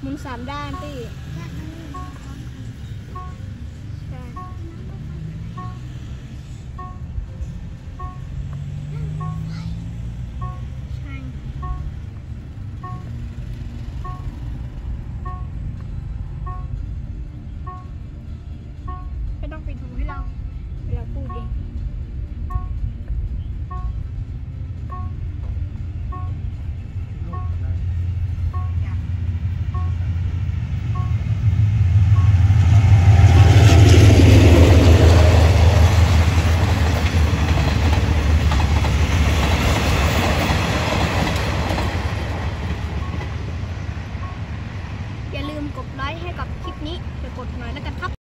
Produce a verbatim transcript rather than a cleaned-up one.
มุนสามด้านสิใช่ใช่ไม่ต้องไปดูให้เราเราพูดเองอย่าลืมกดไลค์ให้กับคลิปนี้ไปกดหน่อยแล้วกันครับ